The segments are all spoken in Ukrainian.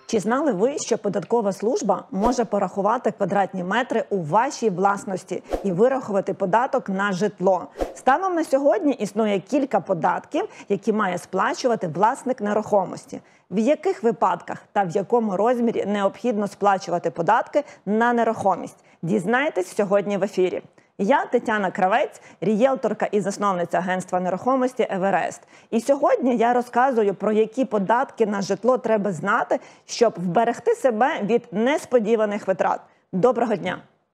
Чи знали ви, що податкова служба може порахувати квадратні метри у вашій власності і вирахувати податок на житло? Станом на сьогодні існує кілька податків, які має сплачувати власник нерухомості. В яких випадках та в якому розмірі необхідно сплачувати податки на нерухомість? Дізнайтесь сьогодні в ефірі. Я Тетяна Кравець, рієлторка і засновниця агентства нерухомості «Еверест». І сьогодні я розказую, про які податки на житло треба знати, щоб вберегти себе від несподіваних витрат. Доброго дня!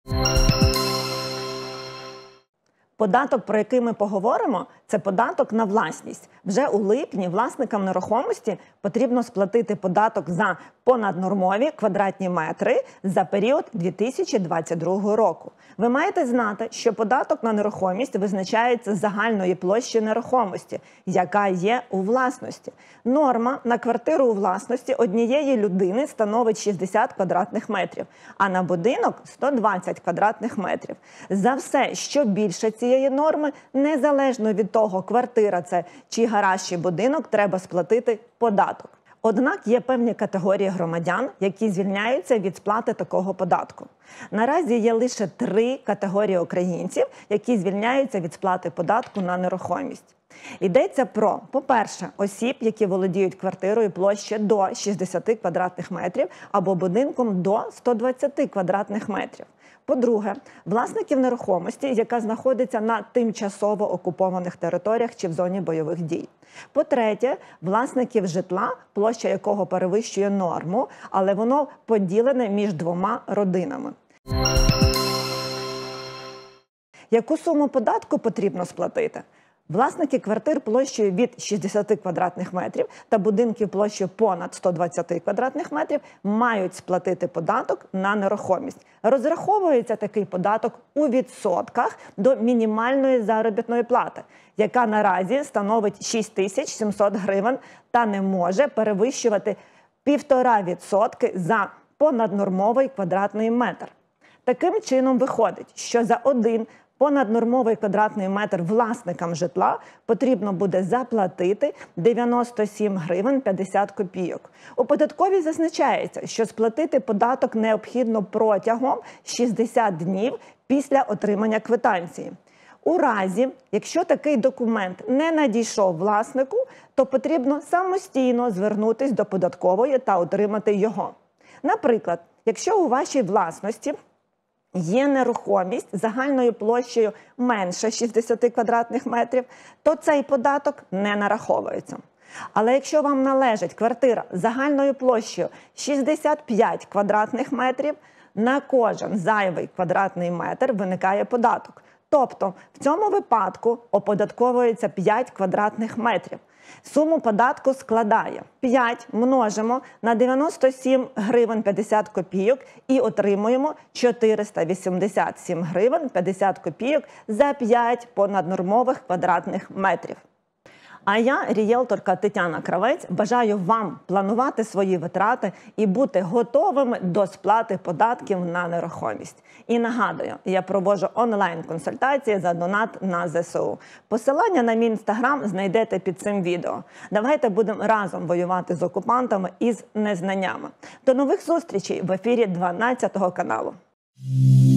Податок, про який ми поговоримо, це податок на власність. Вже у липні власникам нерухомості потрібно сплатити податок за понаднормові квадратні метри за період 2022 року. Ви маєте знати, що податок на нерухомість визначається з загальної площі нерухомості, яка є у власності. Норма на квартиру у власності однієї людини становить 60 квадратних метрів, а на будинок – 120 квадратних метрів. За все, що більше цієї норми, незалежно від того, квартира це чи гараж, чи будинок, треба сплатити податок. Однак є певні категорії громадян, які звільняються від сплати такого податку. Наразі є лише 3 категорії українців, які звільняються від сплати податку на нерухомість. Йдеться про, по-перше, осіб, які володіють квартирою площі до 60 квадратних метрів або будинком до 120 квадратних метрів. По-друге, власників нерухомості, яка знаходиться на тимчасово окупованих територіях чи в зоні бойових дій. По-третє, власників житла, площа якого перевищує норму, але воно поділене між 2 родинами. Яку суму податку потрібно сплатити? Власники квартир площею від 60 квадратних метрів та будинків площею понад 120 квадратних метрів мають сплатити податок на нерухомість. Розраховується такий податок у відсотках до мінімальної заробітної плати, яка наразі становить 6700 гривень та не може перевищувати 1,5% за понаднормовий квадратний метр. Таким чином виходить, що за один понаднормовий квадратний метр власникам житла потрібно буде заплатити 97 гривень 50 копійок. У податковій зазначається, що сплатити податок необхідно протягом 60 днів після отримання квитанції. У разі, якщо такий документ не надійшов власнику, то потрібно самостійно звернутися до податкової та отримати його. Наприклад, якщо у вашій власності є нерухомість загальною площею менше 60 квадратних метрів, то цей податок не нараховується. Але якщо вам належить квартира загальною площею 65 квадратних метрів, на кожен зайвий квадратний метр виникає податок. Тобто в цьому випадку оподатковується 5 квадратних метрів. Суму податку складає 5 множимо на 97 гривень 50 копійок і отримуємо 487 гривень 50 копійок за 5 понаднормових квадратних метрів. А я, рієлторка Тетяна Кравець, бажаю вам планувати свої витрати і бути готовими до сплати податків на нерухомість. І нагадую, я проводжу онлайн-консультації за донат на ЗСУ. Посилання на мій інстаграм знайдете під цим відео. Давайте будемо разом воювати з окупантами і з незнаннями. До нових зустрічей в ефірі 12 каналу.